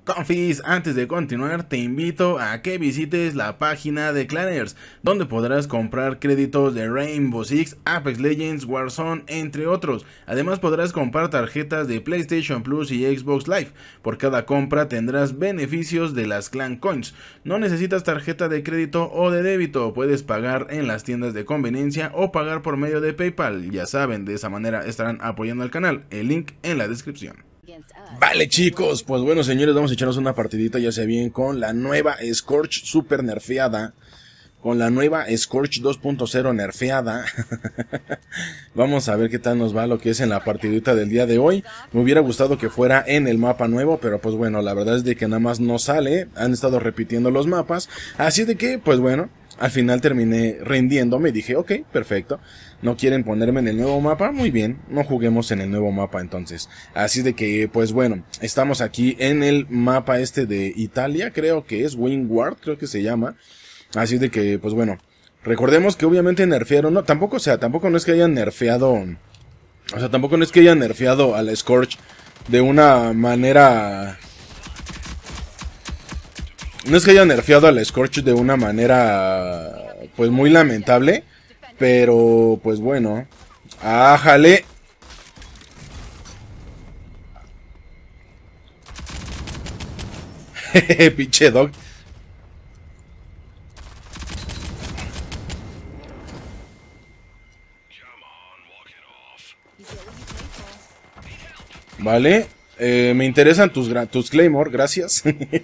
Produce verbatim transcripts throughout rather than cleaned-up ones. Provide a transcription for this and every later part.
Confis, antes de continuar te invito a que visites la página de Clanners, donde podrás comprar créditos de Rainbow Six, Apex Legends, Warzone, entre otros. Además podrás comprar tarjetas de PlayStation Plus y Xbox Live. Por cada compra tendrás beneficios de las Clan Coins. No necesitas tarjeta de crédito o de débito, puedes pagar en las tiendas de conveniencia o pagar por medio de PayPal. Ya saben, de esa manera estarán apoyando al canal. El link en la descripción. Vale chicos, pues bueno señores, vamos a echarnos una partidita ya sea bien con la nueva Scorch super nerfeada, con la nueva Scorch dos punto cero nerfeada. Vamos a ver qué tal nos va lo que es en la partidita del día de hoy. Me hubiera gustado que fuera en el mapa nuevo, pero pues bueno, la verdad es de que nada más no sale, han estado repitiendo los mapas, así de que pues bueno, al final terminé rindiéndome y dije, ok, perfecto. No quieren ponerme en el nuevo mapa, muy bien, no juguemos en el nuevo mapa entonces. Así de que, pues bueno, estamos aquí en el mapa este de Italia, creo que es Wingward, creo que se llama. Así de que, pues bueno, recordemos que obviamente nerfearon, no, tampoco, o sea, tampoco no es que hayan nerfeado, o sea, tampoco no es que hayan nerfeado a la Scorch de una manera... No es que hayan nerfeado a la Scorch de una manera, pues muy lamentable. Pero, pues bueno. ¡Ájale! Jeje, pinche dog. Vale. Eh, me interesan tus, tus Claymore, gracias.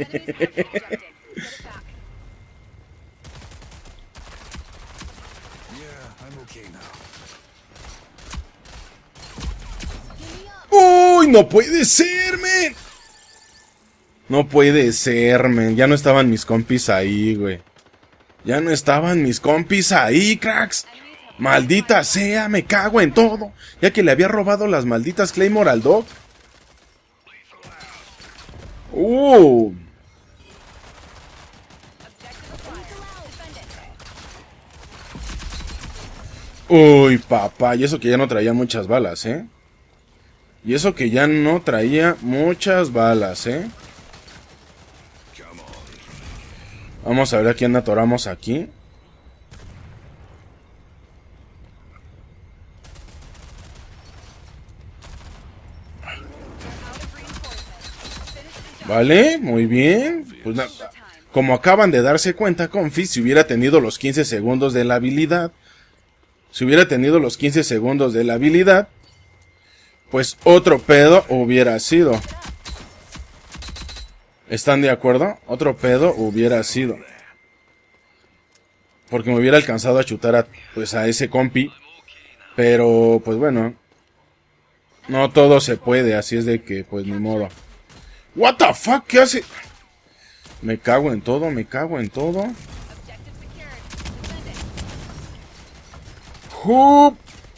¡Uy! ¡No puede ser, men! No puede ser, men. Ya no estaban mis compis ahí, güey. Ya no estaban mis compis ahí, cracks. Maldita sea, me cago en todo. Ya que le había robado las malditas Claymore al dog. ¡Uh! Uy, papá. Y eso que ya no traía muchas balas, ¿eh? Y eso que ya no traía muchas balas, ¿eh? Vamos a ver a quién atoramos aquí. Vale, muy bien. Pues, como acaban de darse cuenta, Confi, si hubiera tenido los quince segundos de la habilidad, si hubiera tenido los quince segundos de la habilidad, pues otro pedo hubiera sido. ¿Están de acuerdo? Otro pedo hubiera sido. Porque me hubiera alcanzado a chutar a, pues, a ese compi. Pero, pues bueno. No todo se puede, así es de que, pues ni modo. What the fuck, ¿qué hace? Me cago en todo, me cago en todo. ¡Jup!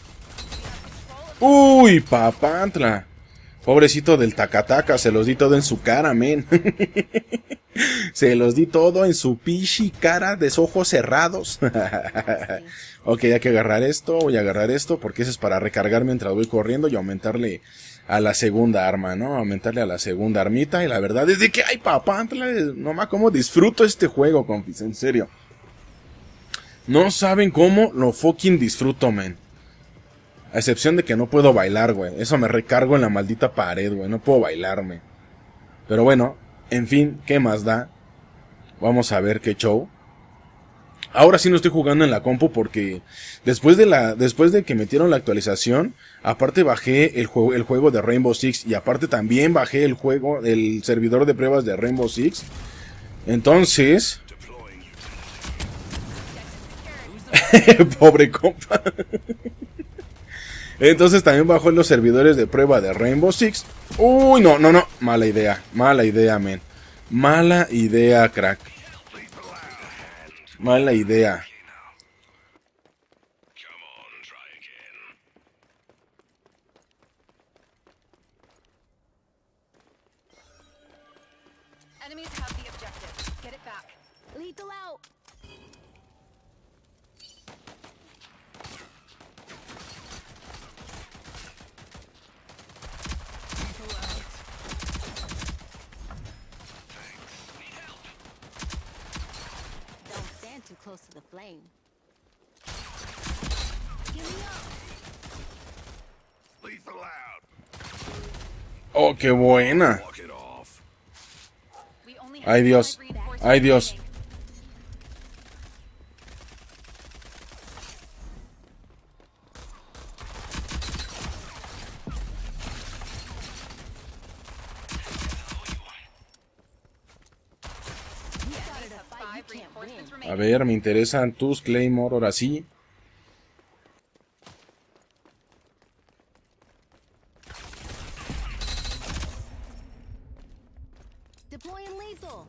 Uy, papantla. Pobrecito del tacataca, se los di todo en su cara, men. Se los di todo en su pichi cara de ojos cerrados. Ok, hay que agarrar esto, voy a agarrar esto, porque eso es para recargar mientras voy corriendo y aumentarle a la segunda arma, ¿no? Aumentarle a la segunda armita, y la verdad es de que, ay, papantla, nomás cómo disfruto este juego, confis, en serio. No saben cómo lo fucking disfruto, men. A excepción de que no puedo bailar, güey. Eso me recargo en la maldita pared, güey. No puedo bailarme. Pero bueno, en fin, ¿qué más da? Vamos a ver qué show. Ahora sí no estoy jugando en la compu porque después de la después de que metieron la actualización, aparte bajé el juego el juego de Rainbow Six y aparte también bajé el juego el servidor de pruebas de Rainbow Six. Entonces, pobre compa. Entonces también bajó los servidores de prueba de Rainbow Six. Uy, no, no, no. Mala idea. Mala idea, men. Mala idea, crack. Mala idea. close to the flame. Give me up. Lethal out. Oh, qué buena. Walk it off. We only have Ay, Dios. five reinforcements Ay, Dios. remaining. You started a fight Five you can't win. reinforcements A remaining. ver, me interesan tus Claymore, ahora sí. Deploying lethal.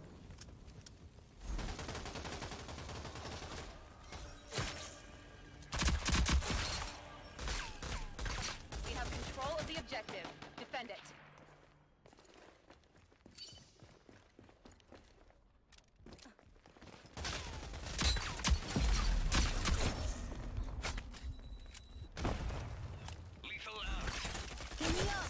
We have control of the objective. Defend it. Lethal out. Give me up.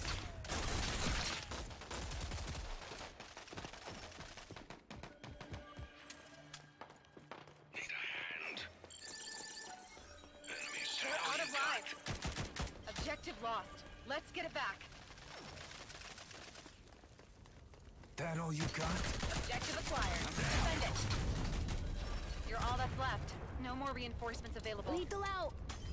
Need a hand. Enemies We're down. out of lives. Objective lost. Let's get it back. That all you got? Objective acquired. Defend it. You're all that's left. No more reinforcements available. Lethal out.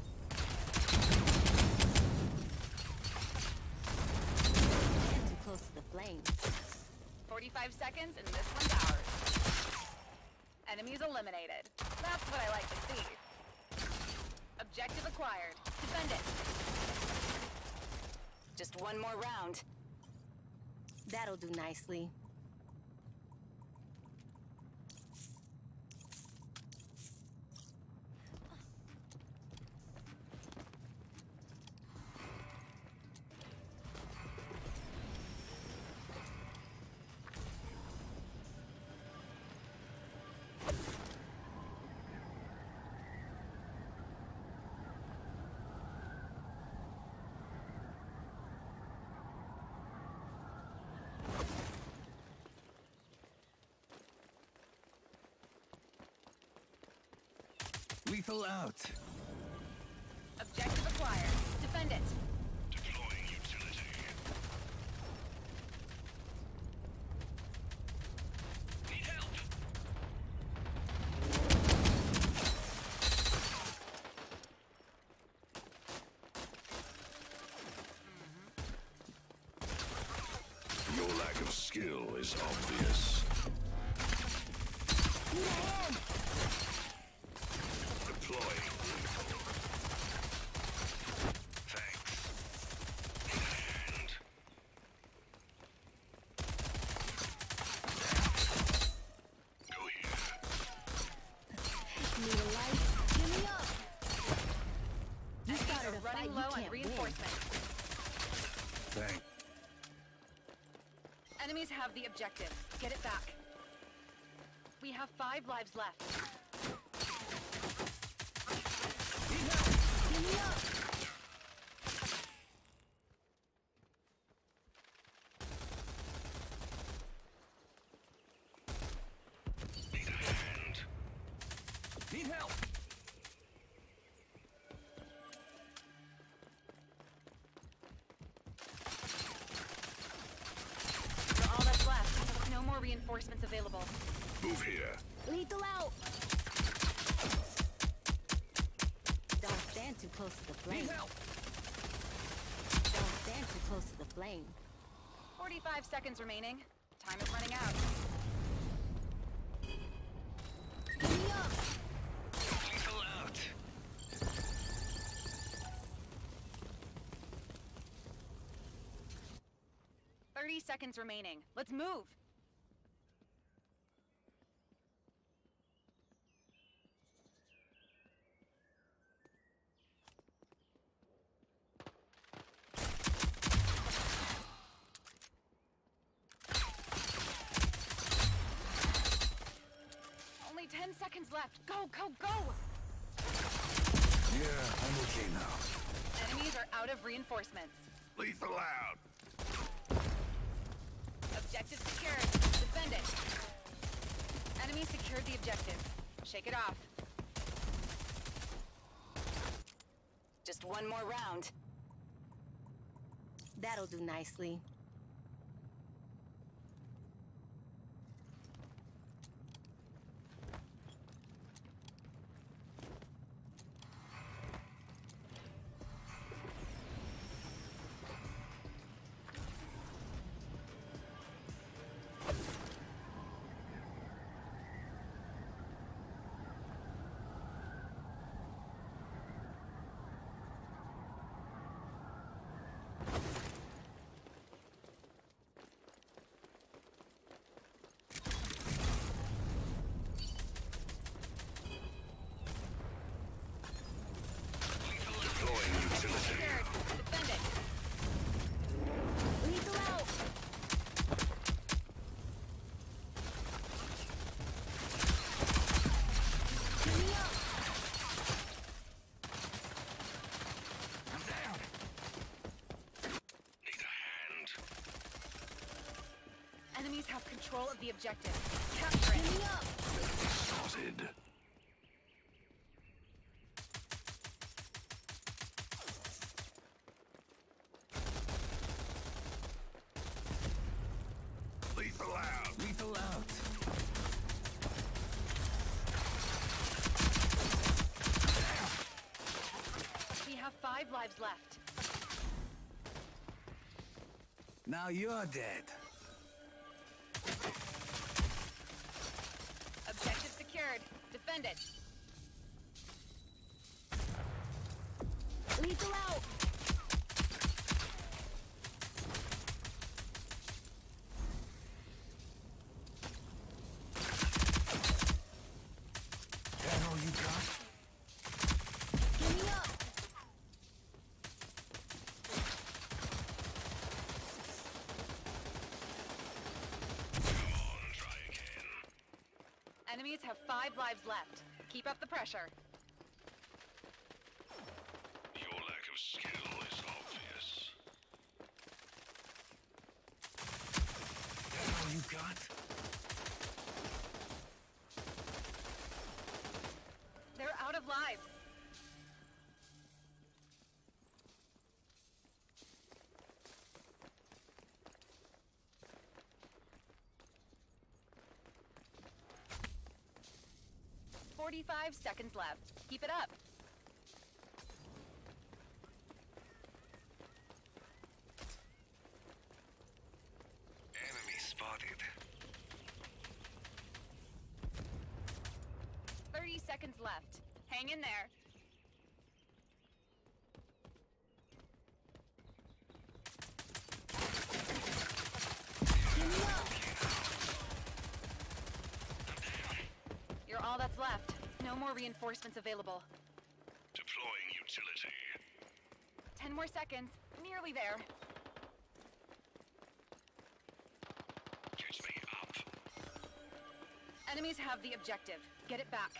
Stand too close to the flame. forty-five seconds and this one's ours. Enemies eliminated. That's what I like to see. Objective acquired. Defend it. Just one more round. That'll do nicely. Lethal out. Objective acquired. Defend it. Deploying utility. Need help. Your lack of skill is obvious. Need a hand. Deploying. Thanks. Need a hand. Go here. Need a light. Give me up. You Enemies started are a fight running you low on can't win. reinforcements. Thanks. Enemies have the objective. Get it back. We have five lives left. Give me up. Need a hand. Need help. You're all that's left. No more reinforcements available. Move here. Lethal out. Don't stand too close to the flame. Need help. Don't stand too close to the flame. forty-five seconds remaining. Time is running out. Give me up. Lethal out. thirty seconds remaining. Let's move. Only ten seconds left. Go, go, go! Yeah, I'm okay now. Enemies are out of reinforcements. Lethal out. Objective secured. Defend it. Enemy secured the objective. Shake it off. Just one more round. That'll do nicely. Enemies have control of the objective. Capture it. Spotted. Lethal out. Lethal out. We have five lives left. Now you're dead. Objective secured. Defend it. Lethal out! That all you got? Give me up! Enemies have five lives left. Keep up the pressure. Your lack of skill is obvious. That all you got? They're out of lives. Forty-five seconds left. Keep it up. Enemy spotted. Thirty seconds left. Hang in there. Give me up! You're all that's left. No more reinforcements available. Deploying utility. Ten more seconds. Nearly there. Get me up. Enemies have the objective. Get it back.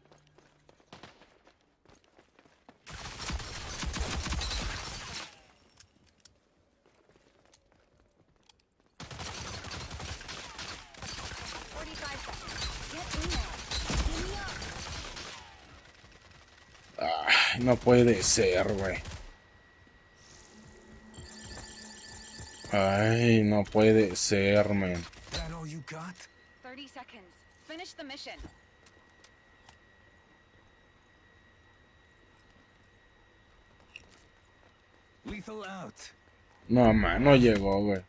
Forty-five seconds. Get in there. Give me up! Ay, no puede ser, güey. Ay, no puede ser, man. That all you got? Thirty seconds. Finish the mission. Lethal out. No, man, no llegó, güey.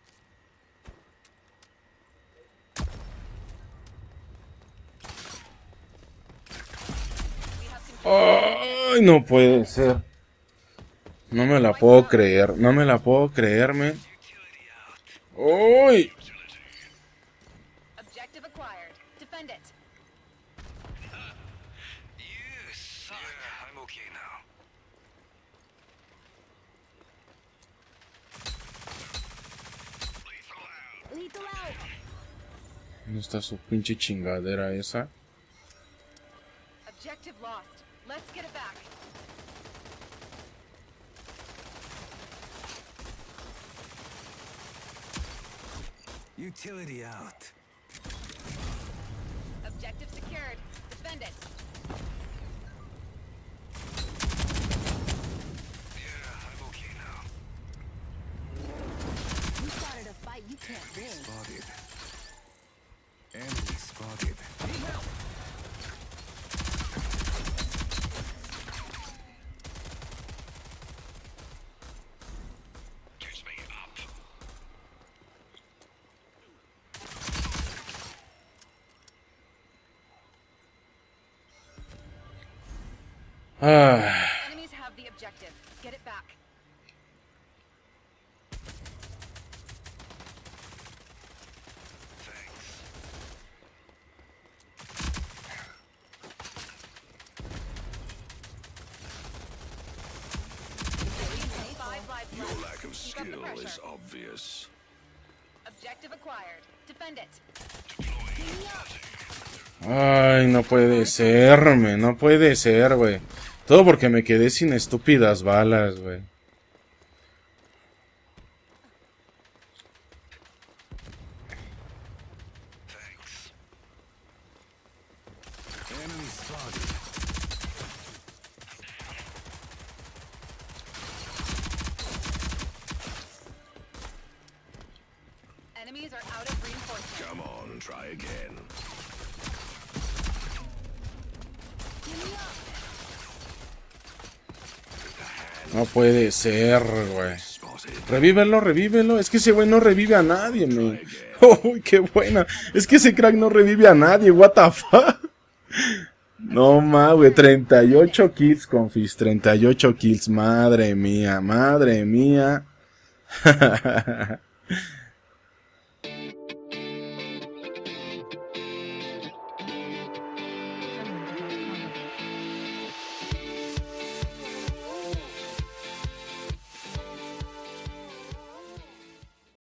We have control. Ay, no puede ser. No me la puedo creer. No me la puedo creer, man. Uy. Objective acquired. Defend it. You suck. Yeah, I'm okay now. Lethal out! ¿Dónde está su pinche chingadera esa? Objective lost. Let's get it back. Utility out. Objective secured. Defend it. Ah, Enemies have the objective. Get it back. Five lives Your left. lack of Keep up the skill pressure. is obvious. Objective acquired. Defend it. ay, no puede ser, me, no puede ser, güey. Todo porque me quedé sin estúpidas balas, güey. Enemy spotted. Enemies are out of reinforcement. Come on, try again. No puede ser, güey. Spotted. Revívelo, revívelo. Es que ese güey no revive a nadie, me. Uy, qué buena. Es que ese crack no revive a nadie, what the fuck. No ma, güey, treinta y ocho kills, confis, treinta y ocho kills, madre mía, madre mía.